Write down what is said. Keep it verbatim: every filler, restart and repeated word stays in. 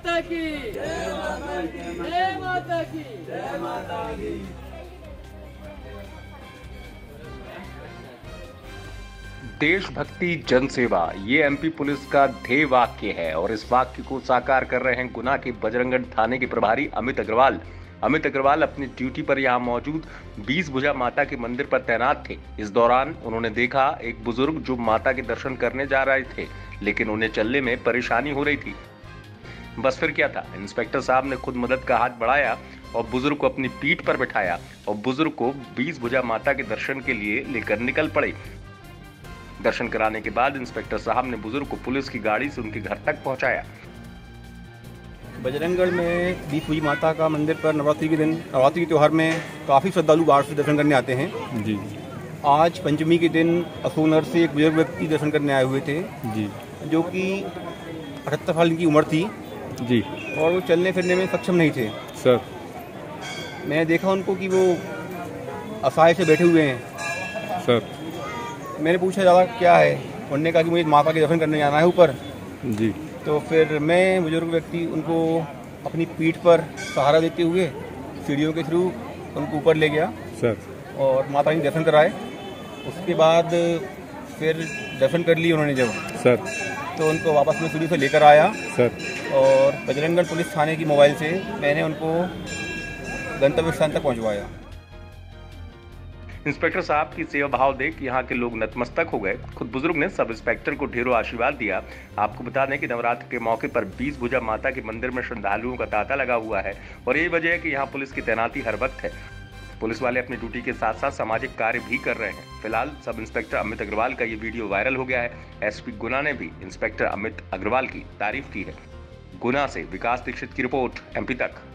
माता की, जय माता की, जय माता की। देशभक्ति जनसेवा ये एमपी पुलिस का ध्येय वाक्य है और इस वाक्य को साकार कर रहे हैं गुना के बजरंगगढ़ थाने के प्रभारी अमित अग्रवाल। अमित अग्रवाल अपनी ड्यूटी पर यहां मौजूद बीस भुजा माता के मंदिर पर तैनात थे। इस दौरान उन्होंने देखा एक बुजुर्ग जो माता के दर्शन करने जा रहे थे, लेकिन उन्हें चलने में परेशानी हो रही थी। बस फिर क्या था, इंस्पेक्टर साहब ने खुद मदद का हाथ बढ़ाया और बुजुर्ग को अपनी पीठ पर बिठाया और बुजुर्ग को बीस भुजा माता के दर्शन के लिए लेकर निकल पड़े। दर्शन कराने के बाद इंस्पेक्टर साहब ने बुजुर्ग को पुलिस की गाड़ी से उनके घर तक पहुंचाया। बजरंगगढ़ में बीस भुजा माता का मंदिर पर नवरात्रि के दिन नवरात्रि के त्यौहार में काफ़ी श्रद्धालु बाहर से दर्शन करने आते हैं। जी। आज पंचमी के दिन अशोकनगर से एक बुजुर्ग व्यक्ति दर्शन करने आए हुए थे, जी, जो कि अठहत्तर साल की उम्र थी जी, और वो चलने फिरने में सक्षम नहीं थे। सर, मैंने देखा उनको कि वो असहाय से बैठे हुए हैं। सर, मैंने पूछा ज़्यादा क्या है, उन्होंने कहा कि मुझे माता के दर्शन करने जाना है ऊपर। जी। तो फिर मैं बुजुर्ग व्यक्ति उनको अपनी पीठ पर सहारा देते हुए सीढ़ियों के थ्रू उनको ऊपर ले गया सर, और माता के दर्शन कराए। उसके बाद फिर दर्शन कर लिए उन्होंने जब, सर, तो उनको वापस में सीढ़ी से लेकर आया सर, और बजरंगगढ़ पुलिस थाने की मोबाइल से मैंने उनको गंतव्य स्थान तक पहुंचवाया। इंस्पेक्टर साहब की सेवा भाव देख यहाँ के लोग नतमस्तक हो गए। खुद बुजुर्ग ने सब इंस्पेक्टर को ढेरों आशीर्वाद दिया। आपको बता दें कि नवरात्र के मौके पर बीस भुजा माता के मंदिर में श्रद्धालुओं का तांता लगा हुआ है और यही वजह है कि यहाँ पुलिस की तैनाती हर वक्त है। पुलिस वाले अपनी ड्यूटी के साथ साथ सामाजिक कार्य भी कर रहे हैं। फिलहाल सब इंस्पेक्टर अमित अग्रवाल का ये वीडियो वायरल हो गया है। एसपी गुना ने भी इंस्पेक्टर अमित अग्रवाल की तारीफ की है। गुना से विकास दीक्षित की रिपोर्ट, एमपी तक।